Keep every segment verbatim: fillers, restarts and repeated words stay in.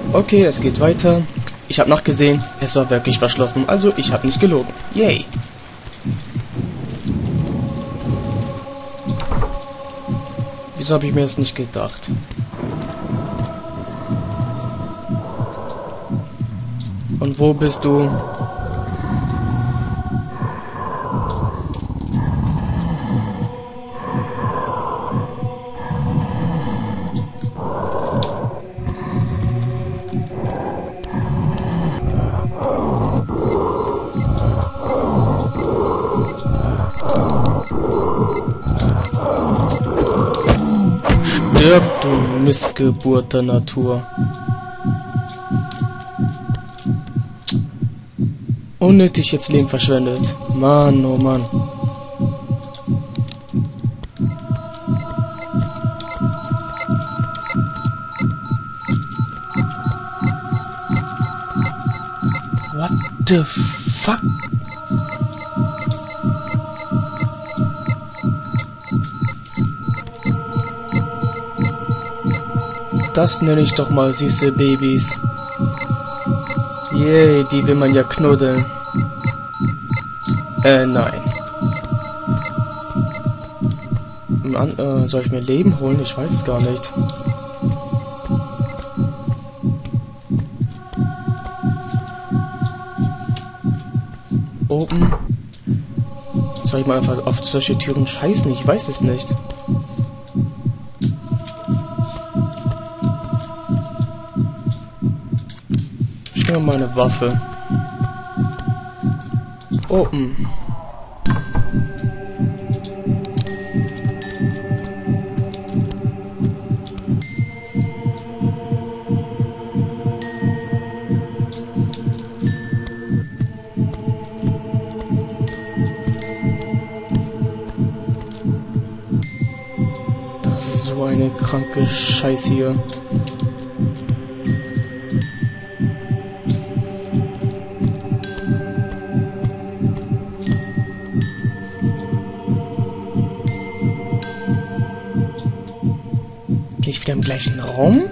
Okay, es geht weiter. Ich habe nachgesehen, es war wirklich verschlossen, also ich habe nicht gelogen. Yay! Wieso habe ich mir das nicht gedacht? Und wo bist du? Stirb, du Missgeburt der Natur. Unnötig jetzt Leben verschwendet. Mann, oh Mann. What the fuck? Das nenne ich doch mal süße Babys. Yay, die will man ja knuddeln. Äh, nein. Mann, äh, soll ich mir Leben holen? Ich weiß es gar nicht. Oben. Soll ich mal einfach auf solche Türen scheißen? Ich weiß es nicht. Ich nehme mal eine Waffe. Open. Das ist so eine kranke Scheiße hier. Bin ich wieder im gleichen Raum?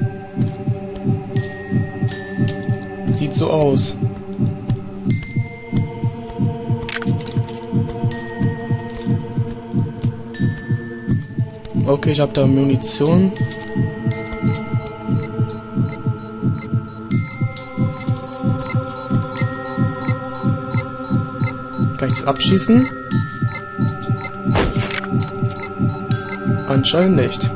Sieht so aus. Okay, ich habe da Munition. Kann ich das abschießen? Anscheinend nicht.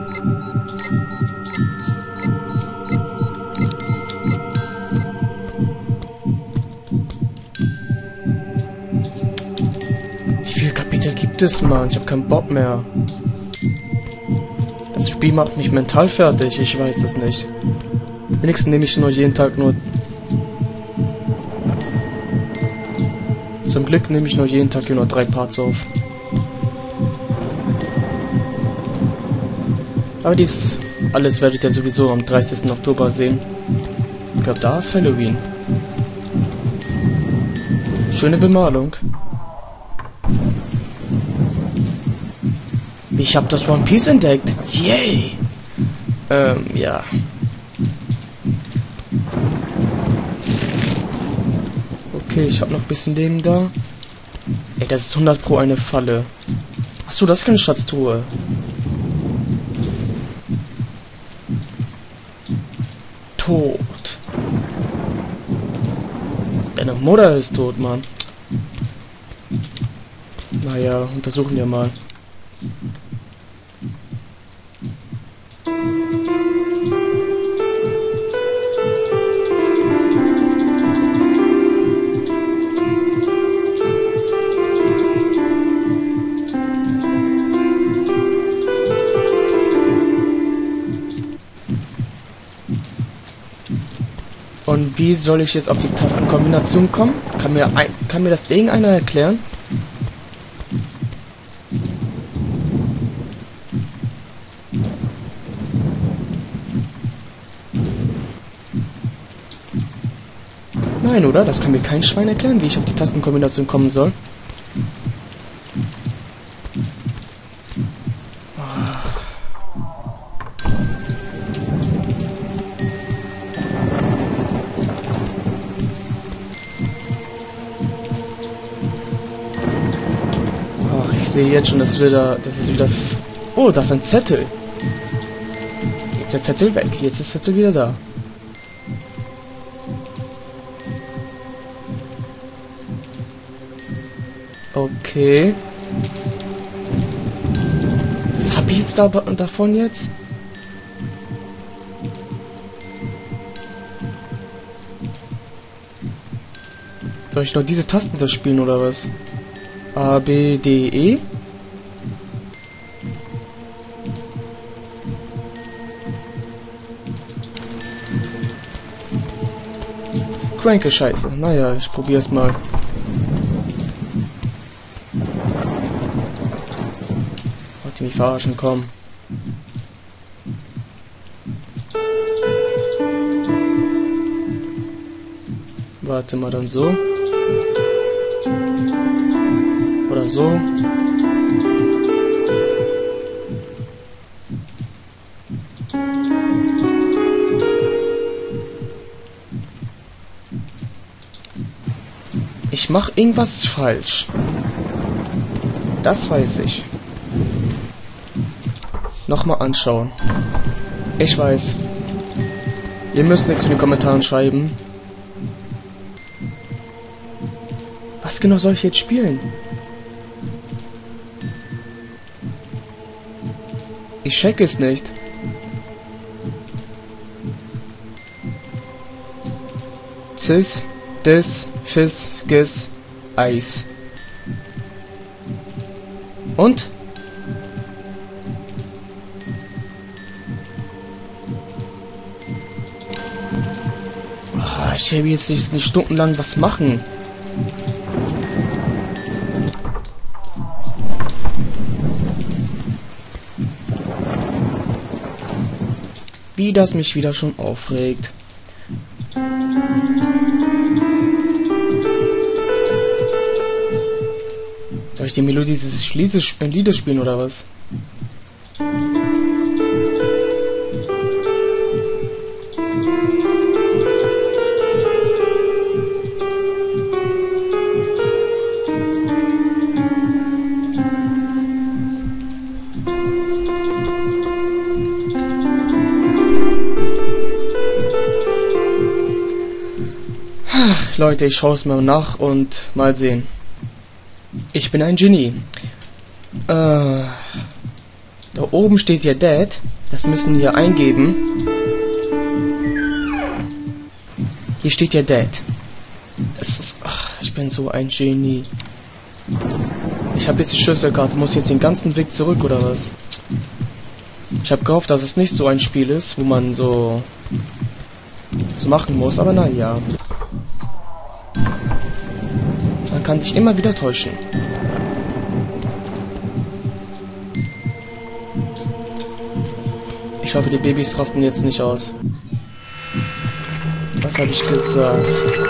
Wie viele Kapitel gibt es, Mann? Ich habe keinen Bock mehr. Das Spiel macht mich mental fertig, ich weiß es nicht. Wenigstens nehme ich nur jeden Tag nur... Zum Glück nehme ich nur jeden Tag nur drei Parts auf. Aber dies alles werdet ihr sowieso am dreißigsten Oktober sehen. Ich glaube, da ist Halloween. Schöne Bemalung. Ich habe das One Piece entdeckt. Yay! Ähm, ja. Okay, ich habe noch ein bisschen Leben da. Ey, das ist hundert Pro eine Falle. Achso, das ist keine Schatztruhe. Tot. Deine Mutter ist tot, Mann. Naja, untersuchen wir mal. Und wie soll ich jetzt auf die Tastenkombination kommen? Kann mir, ein, kann mir das irgendeiner erklären? Nein, oder? Das kann mir kein Schwein erklären, wie ich auf die Tastenkombination kommen soll. sehe jetzt schon, dass wieder, das ist wieder... Oh, das ist ein Zettel. Jetzt ist der Zettel weg. Jetzt ist der Zettel wieder da. Okay. Was habe ich jetzt da davon jetzt? Soll ich noch diese Tasten da spielen oder was? A, B, D, E? Cranke Scheiße. Naja, ich probiere es mal. Wollt ihr mich verarschen? Komm. Warte mal, dann so. Oder so. Ich mache irgendwas falsch. Das weiß ich. Nochmal anschauen. Ich weiß. Ihr müsst nichts in den Kommentaren schreiben. Was genau soll ich jetzt spielen? Ich check es nicht. Cis, Dis, Fis, Gis, Eis. Und? Oh, ich will jetzt nicht, nicht stundenlang was machen. Wie das mich wieder schon aufregt. Soll ich die Melodie dieses Liedes spielen oder was? Ach, Leute, ich schaue es mir nach und mal sehen. Ich bin ein Genie. Äh, da oben steht ja Dead. Das müssen wir eingeben. Hier steht ja Dead. Das ist... Ach, ich bin so ein Genie. Ich habe jetzt die Schlüsselkarte. Muss jetzt den ganzen Weg zurück, oder was? Ich habe gehofft, dass es nicht so ein Spiel ist, wo man so... so machen muss, aber naja. Man kann sich immer wieder täuschen. Ich hoffe, die Babys rasten jetzt nicht aus. Was habe ich gesagt?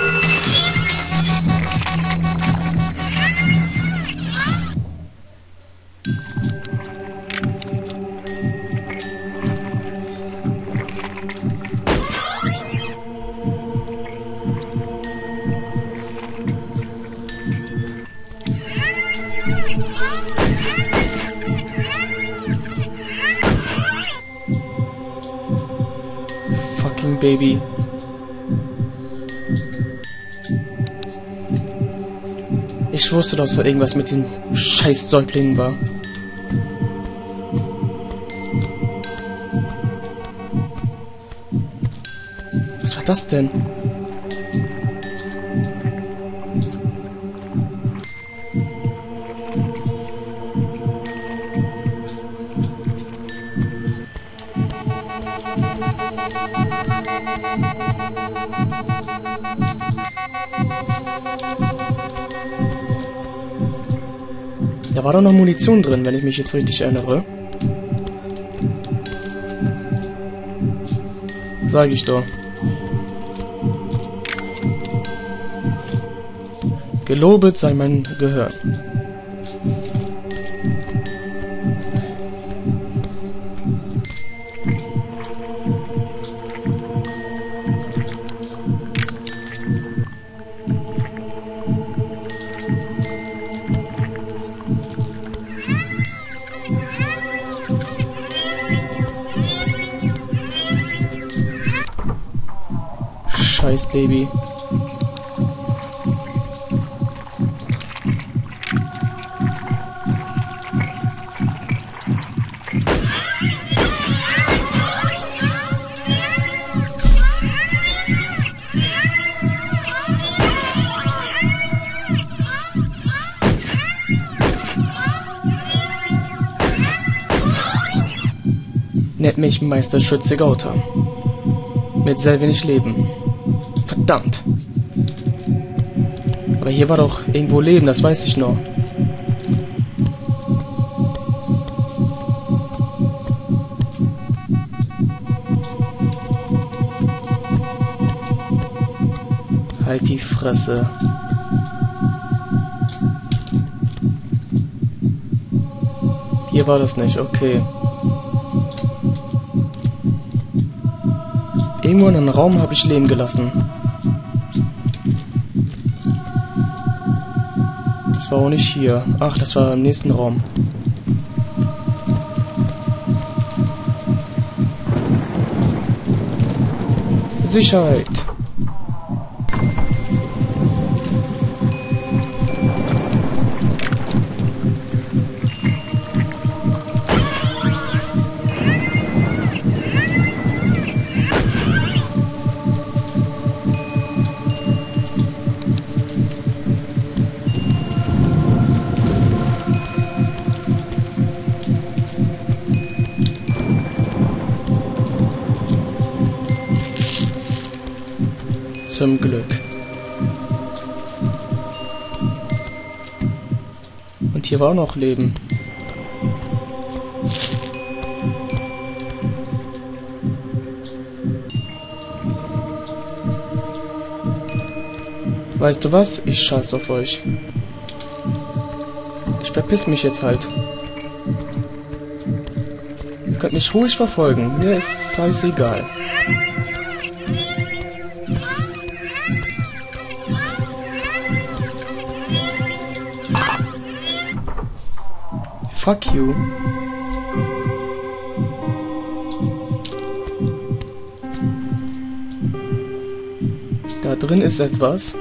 Baby. Ich wusste, dass da irgendwas mit den scheiß Säuglingen war. Was war das denn? Da war doch noch Munition drin, wenn ich mich jetzt richtig erinnere. Sag ich doch. Gelobet sei mein Gehirn. scheiß Baby. Nennt mich Meister Schütze Gauta. Mit sehr wenig Leben. Verdammt. Aber hier war doch irgendwo Leben, das weiß ich noch. Halt die Fresse. Hier war das nicht, okay. Irgendwo in einem Raum habe ich Leben gelassen. Das war auch nicht hier. Ach, das war im nächsten Raum. Sicherheit. Zum Glück. Und hier war auch noch Leben. Weißt du was? Ich scheiß auf euch. Ich verpiss mich jetzt halt. Ihr könnt mich ruhig verfolgen. Mir ist scheißegal. Fuck you. Da drin ist etwas.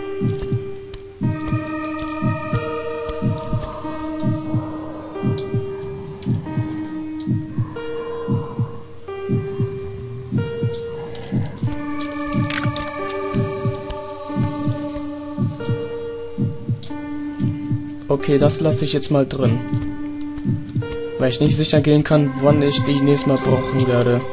Okay, das lasse ich jetzt mal drin. Weil ich nicht sicher gehen kann, wann ich die nächstes Mal brauchen werde.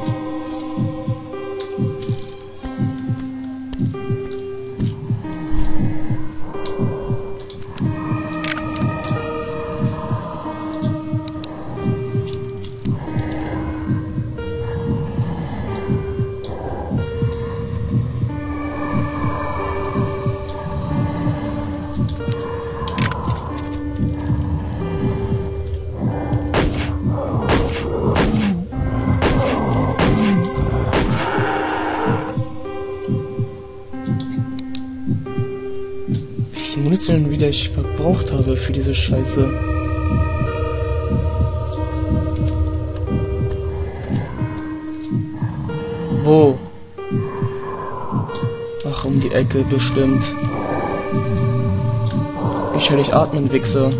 Munition, wie ich verbraucht habe für diese Scheiße. Wo? Ach, um die Ecke bestimmt. Ich höre dich atmen, Wichser.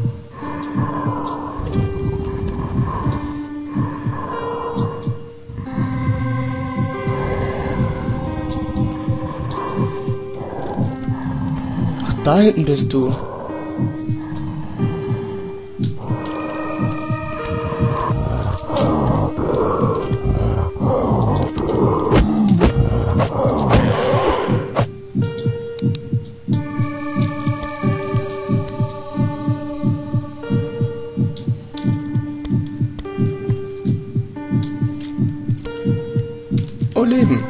Da hinten bist du. Oh, Leben.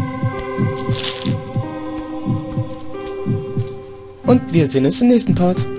Und wir sehen uns im nächsten Part.